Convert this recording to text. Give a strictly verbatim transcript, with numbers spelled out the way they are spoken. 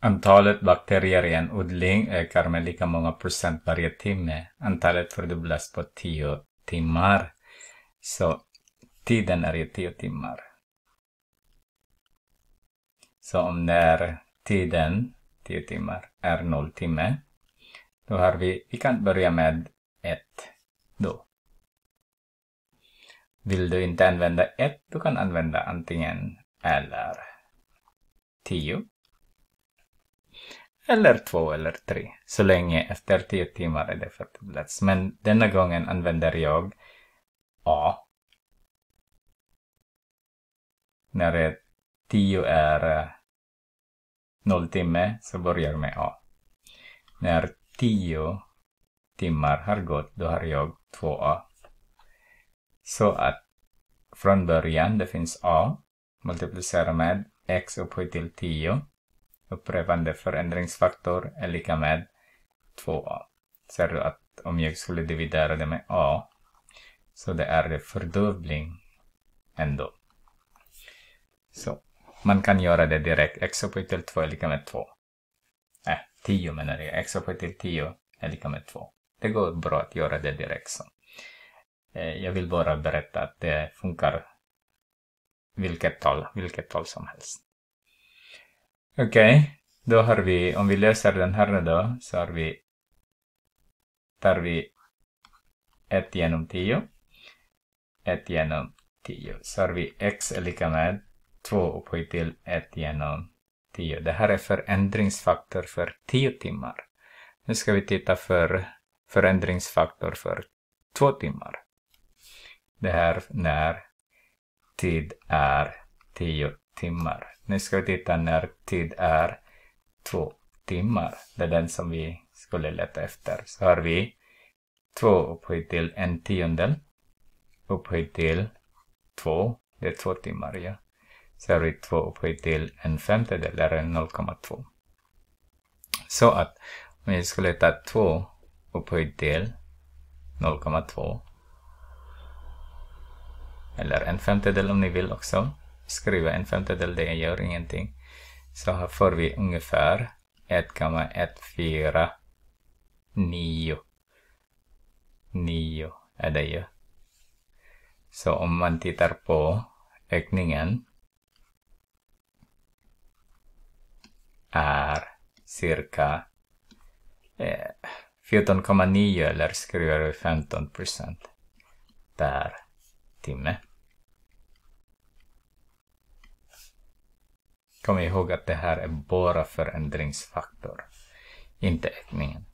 Antalet bakterier i en odling ökar med lika många procent varje timme. Antalet fördubblas på tio timmar. Så tiden är ju tio timmar. Så om när tiden, tio timmar, är noll timme. Då har vi, vi kan börja med ett då. Vill du inte använda ett, du kan använda antingen eller tio. Eller två eller tre. Så länge efter tio timmar är det fördubblats. Men denna gången använder jag A. När det tio är noll timme så börjar med A. När tio timmar har gått då har jag två A. Så att från början det finns A. Multiplicera med x upphöjt till tio. Upprepande förändringsfaktor är lika med två A. Ser du att om jag skulle dividera det med A så det är det fördubbling ändå. Så man kan göra det direkt. X upphöjt till två är lika med två. Äh, tio menar jag. X upphöjt till tio är lika med två. Det går bra att göra det direkt så. Jag vill bara berätta att det funkar vilket tal, vilket tal som helst. Okej, okay, då har vi, om vi löser den här nu då, så har vi, tar vi ett genom tio, ett genom tio. Så har vi x är lika med två upphöjt till ett genom tio. Det här är förändringsfaktor för tio timmar. Nu ska vi titta för förändringsfaktor för två timmar. Det här när tid är tio timmar. Nu ska vi titta när tid är två timmar. Det är den som vi skulle leta efter. Så har vi två upphöjt till en tiondel. Upphöjt till två. Det är två timmar, ja. Så har vi två upphöjt till en femtedel. Det är noll komma två. Så att om vi skulle ta två upphöjt till noll komma två. Eller en femtedel om ni vill också. Skriva en femtedel, det gör ingenting. Så här får vi ungefär ett komma ett fyra nio. nio är det ju. Så om man tittar på ökningen är cirka eh, fjorton komma nio eller skriver vi femton procent per timme. Kom ihåg att det här är bara förändringsfaktor, inte ökningen.